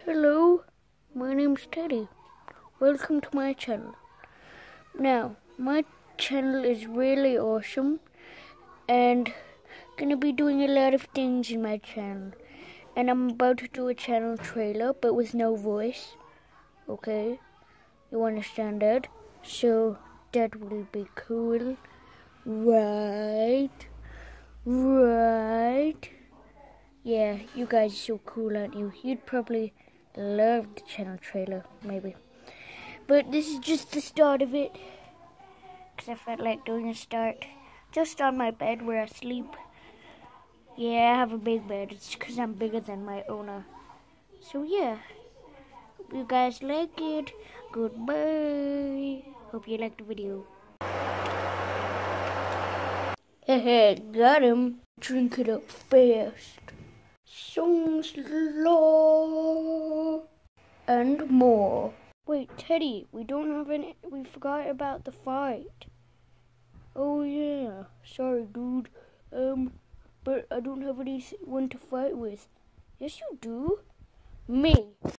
Hello, my name's Teddy. Welcome to my channel. Now, my channel is really awesome and gonna be doing a lot of things in my channel. And I'm about to do a channel trailer but with no voice. Okay? You understand that? So that will be cool. Right? Yeah, you guys are so cool, aren't you? You'd probably love the channel trailer, maybe. But this is just the start of it, because I felt like doing a start just on my bed where I sleep. Yeah, I have a big bed. It's because I'm bigger than my owner. So yeah, hope you guys like it. Goodbye. Hope you liked the video. Hehe, got him. Drink it up fast. So slow. And more. Wait, Teddy, we forgot about the fight. Oh yeah, sorry dude. But I don't have anyone to fight with. Yes you do. Me.